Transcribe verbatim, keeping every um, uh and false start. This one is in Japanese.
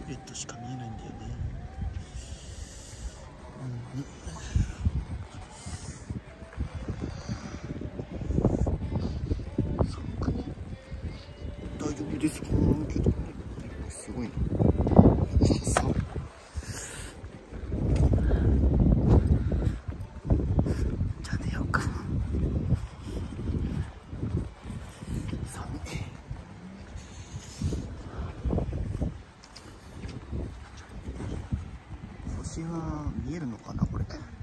レットしか見えないんだよね。うん、寒くね。大丈夫ですかけどね。すごいな。寒い。じゃあ寝ようか。寒い。星は見えるのかなこれ。